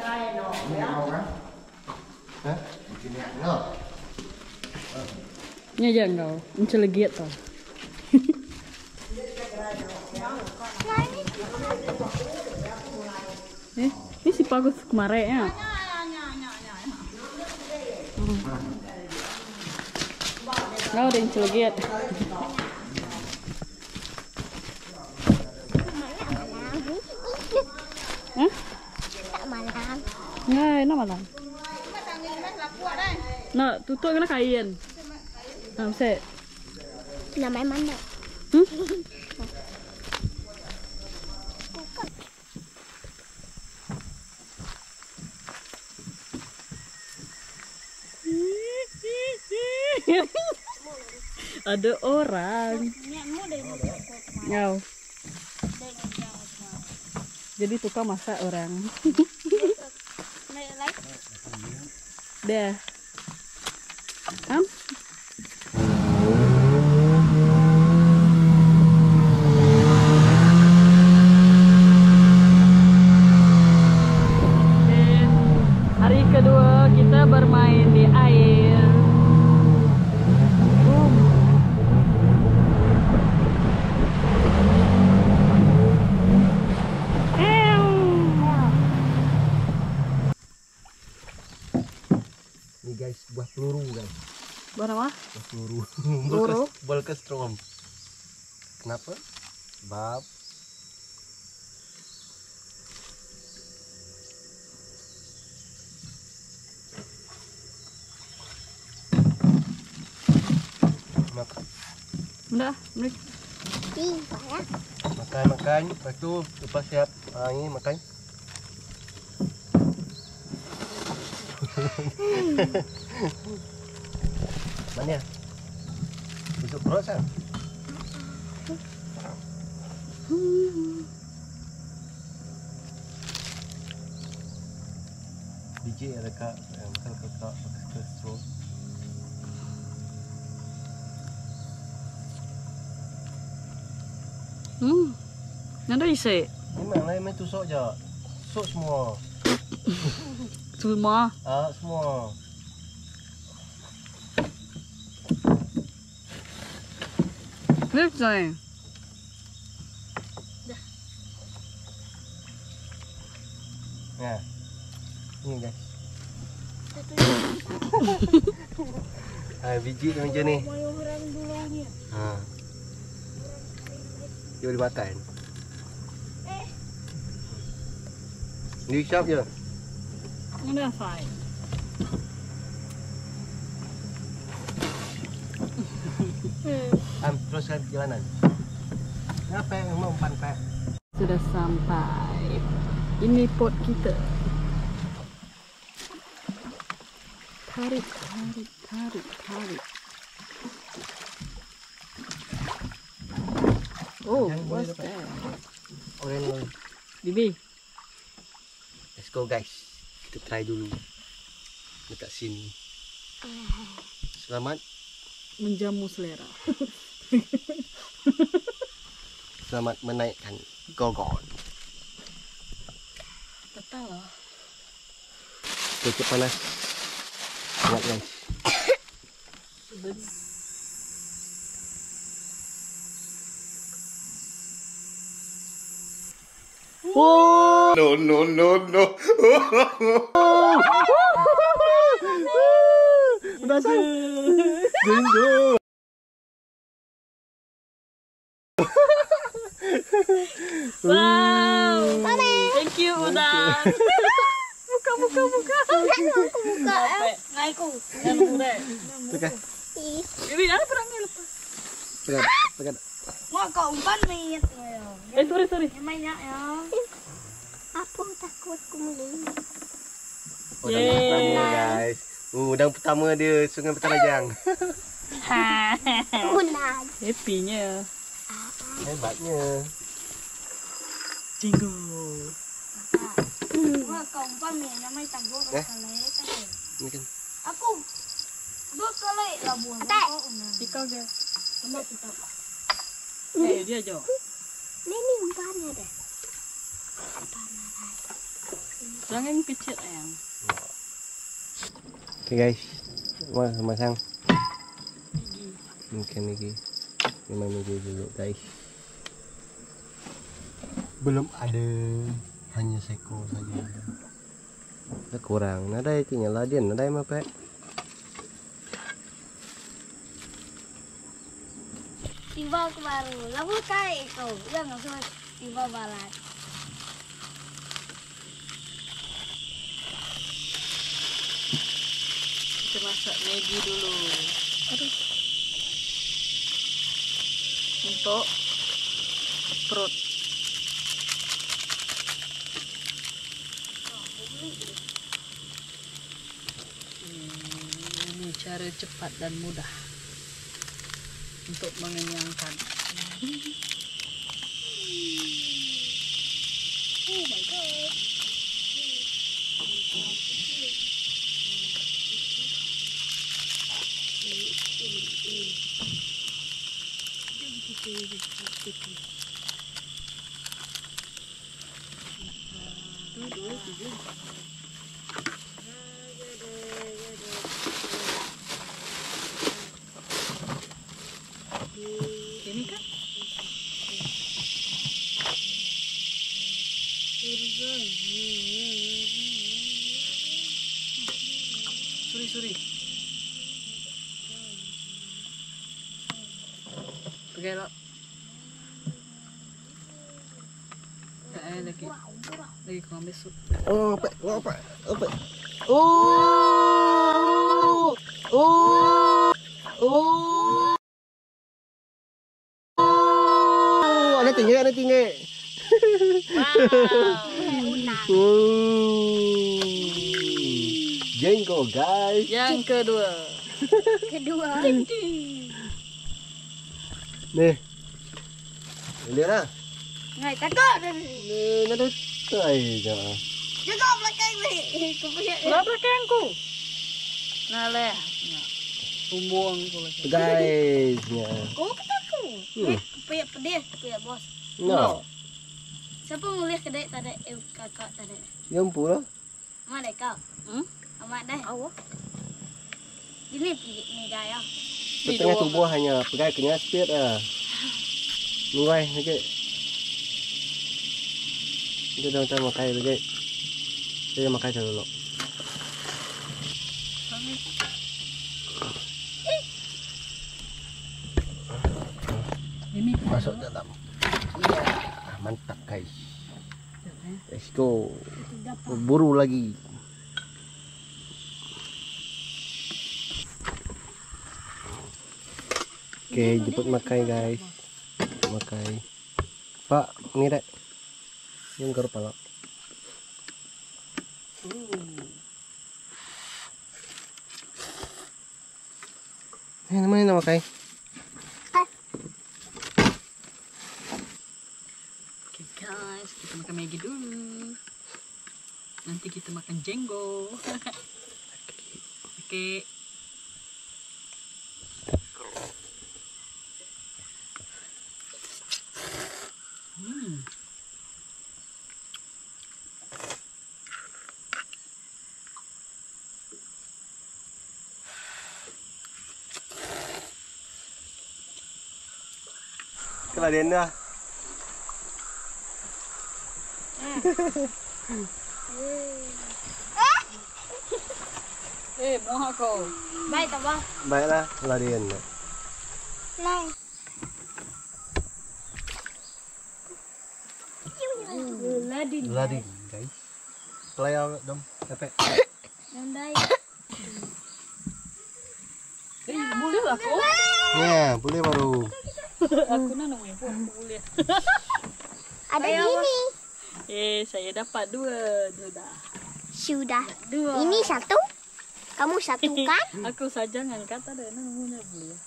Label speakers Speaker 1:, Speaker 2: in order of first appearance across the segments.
Speaker 1: Ini mau kan? Hah? Di sini no.
Speaker 2: Nya jangan kau, mencelegiat tau. Ini si bagus kemarin ya. Kau udah mencelegiat. Hah?
Speaker 3: Tak malam.
Speaker 2: Nggak, enak malam. Nah, tutup kena kain. Nah, bisa.
Speaker 3: Namanya mana?
Speaker 2: Ada orang. Ngau. Jadi tukang masak orang. Dah. Am? Hari kedua kita bermain di air.
Speaker 1: Ini guys, buah peluru guys.
Speaker 2: Buah apa?
Speaker 1: Buah peluru.
Speaker 2: Peluru?
Speaker 1: Bolkestrom. Kenapa? Sebab makan.
Speaker 2: Udah, break.
Speaker 3: Ya.
Speaker 1: Makan. Lepas tu lepas siap. Ini makan. Mana ya? Masuk perut kan? DJ ada kak yang kakak pakai stroke.
Speaker 2: Nanda isi.
Speaker 1: Memang lah main tusuk je. Tusuk semua.
Speaker 2: Semua.
Speaker 1: Semua.
Speaker 2: Lihat saya.
Speaker 1: Nah. Ni guys. Biji dia macam ni. Dia boleh makan. Ni siap je.
Speaker 2: Udah fine.
Speaker 1: Teruskan perjalanan. Kenapa yang mau umpan pak?
Speaker 2: Sudah sampai. Ini pot kita. Tarik. Oh, what's that?
Speaker 1: Oren.
Speaker 2: Bibi.
Speaker 1: Let's go guys. Kita try dulu. Dekat sini. Selamat
Speaker 2: Menjamu selera.
Speaker 1: Selamat menaikkan gogon.
Speaker 2: Betul loh.
Speaker 1: Cukup panas. Sangat guys.
Speaker 2: Oh.
Speaker 1: No.
Speaker 2: Berhasil.
Speaker 1: Bingo.
Speaker 2: Wow. Thank you udah. Buka. Ngaiku.
Speaker 1: Tekan.
Speaker 2: Bibi ada perangnya lepas.
Speaker 1: Tekan.
Speaker 3: Mau kau umpan minyak ya.
Speaker 2: Sorry.
Speaker 3: Banyak ya. Aku takut kumulin.
Speaker 1: Udang guys. Udang pertama dia Sungai Petarajang.
Speaker 3: Unang.
Speaker 2: Happy-nya.
Speaker 1: Hebatnya.
Speaker 2: Jingo.
Speaker 3: Mau kau umpan minyak mai tangguh kali.
Speaker 1: Ini kan.
Speaker 3: Aku 2 kali lah buang.
Speaker 2: Ikau dia. Lembab kita. Dia Jo.
Speaker 3: Ini umpannya deh.
Speaker 2: Jangan kecil ayang.
Speaker 4: Oke guys, masang mungkin lagi 5 minggu dulu guys. Belum ada, hanya seko saja. Kurang, nada itu nyala dia, nada yang apa?
Speaker 3: Tiba ke baru, lalu kai kau, jangan sampai tiba balat.
Speaker 2: Kita masak Maggi dulu. Aduh. Untuk perut. Ini cara cepat dan mudah untuk mengenyangkan.
Speaker 3: Oh my god.
Speaker 2: Ini kan suri. Pakai lo. Lagi kau ambil sup.
Speaker 4: Oh, apa? Oh, ada tinggi. Jengkol guys.
Speaker 2: Yang kedua.
Speaker 4: Nih. Lihat lah.
Speaker 3: Ngai takut.
Speaker 4: Nada tay ja.
Speaker 3: Jaga belakang ni. Kau punya.
Speaker 2: Berapa belakangku? Nah leh. Tumbung aku lagi.
Speaker 4: Guys, ya.
Speaker 3: Kau ketakut. Punya pedih, punya bos.
Speaker 4: No.
Speaker 3: Siapa mulai kedai tadi? Kakak tadi.
Speaker 4: Yang pula.
Speaker 3: Mana kau? Amat dah.
Speaker 2: Awak.
Speaker 3: Ini ni gaya.
Speaker 4: Setengah tubuh hanya pegai kena speed ah. Nungguai lagi. Kita dah tak makai lagi. Kita makai dulu.
Speaker 2: Ini
Speaker 4: Masuk dalam. Mantap guys. Let's go. Buru lagi. Oke, jemput makai guys. Makai. Pak, ini dek. Yang ke kepala. Namanya makai.
Speaker 2: Oke guys, kita makan Maggi dulu. Nanti kita makan jenggo. Oke.
Speaker 4: Keladian dah.
Speaker 2: Mau aku.
Speaker 3: Baik tak bang?
Speaker 4: Baiklah, keladian.
Speaker 3: Lai.
Speaker 4: Ladin, guys. Kelaya dong, capek.
Speaker 3: Nandai.
Speaker 2: Boleh aku?
Speaker 4: Ya, boleh baru.
Speaker 2: Aku namanya pun boleh.
Speaker 3: Ada gini.
Speaker 2: Saya dapat dua dah.
Speaker 3: Sudah.
Speaker 2: Dua.
Speaker 3: Ini satu. Kamu satu kan?
Speaker 2: Aku saja ngangkat ada namanya boleh.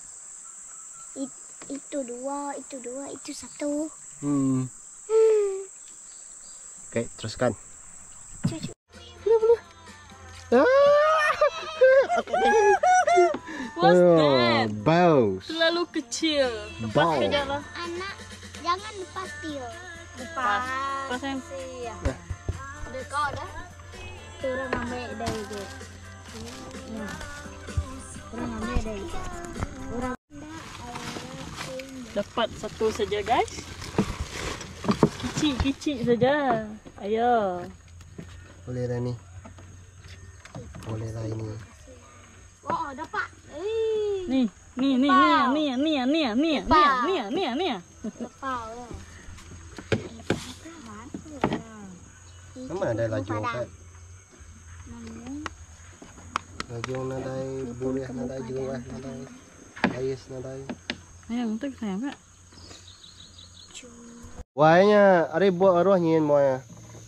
Speaker 3: Itu dua, itu satu.
Speaker 4: Oke, teruskan.
Speaker 3: Cucu.
Speaker 2: What's that?
Speaker 4: Baus.
Speaker 2: Terlalu kecil.
Speaker 4: Bau.
Speaker 2: Lepas aja lah.
Speaker 3: Anak, jangan lepas dia.
Speaker 2: Pas yang
Speaker 3: Iya. Kau dah. Orang ambil dari tu. Ya. Orang ambil dari. Orang
Speaker 2: Dapat satu saja guys. Kicik saja. Ayo.
Speaker 4: Boleh dah ni. Boleh lah ini.
Speaker 3: oh dapat.
Speaker 2: Nih.
Speaker 3: Lepas lah.
Speaker 4: Sama ada lajung kan. Lajung nadai boleh nadai jelas nadai. Ais nadai.
Speaker 2: Sayang tu sayang tak?
Speaker 4: Wahnya, ada buat arwah nyin moya.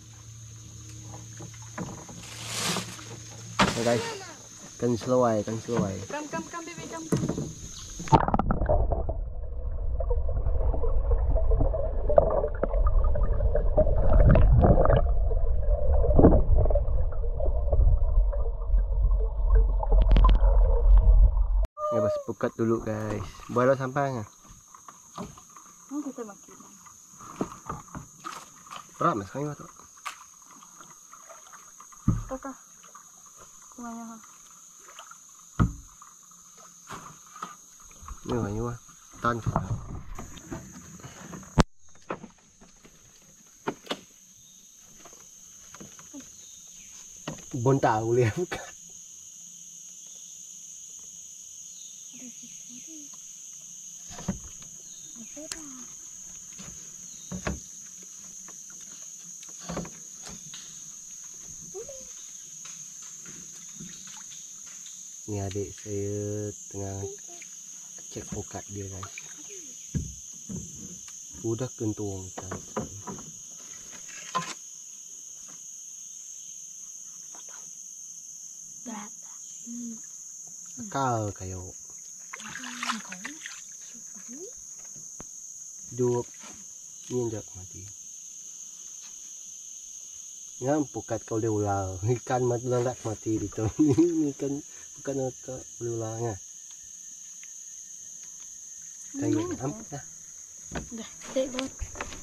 Speaker 4: Guys, kan slow ay.
Speaker 2: Come baby come.
Speaker 4: Ya bas pukat dulu guys. Buat sampahnya.
Speaker 2: Oh kita makin.
Speaker 4: Berat mas kami tu.
Speaker 2: Kakak. Kumanya.
Speaker 4: Ni lah, tan. Bon tahu boleh bukan. Ni adik saya tengah cek pokat dia guys. Udah kentung kan.
Speaker 3: Berat.
Speaker 4: Akal kayo. Hidup ni jak mati. Ngam pokat kau dia ular. Ikan mati ledak mati di tu. Ni kan bukan ke ulangnya. Kayak am dah.
Speaker 2: Dah, take bot.